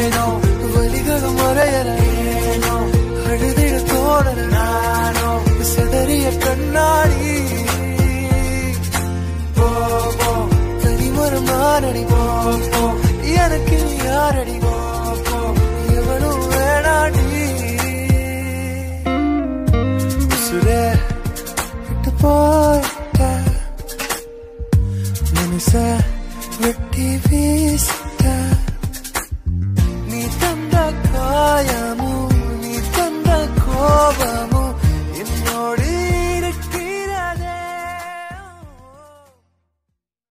ஏனோ வலிகளும் மறையல ஏனோ அழுதிட தோணல நானோ சிதறிய கண்ணாடி போ போ தனிமரம் நானடி போ போ எனக்கு யாரடி போ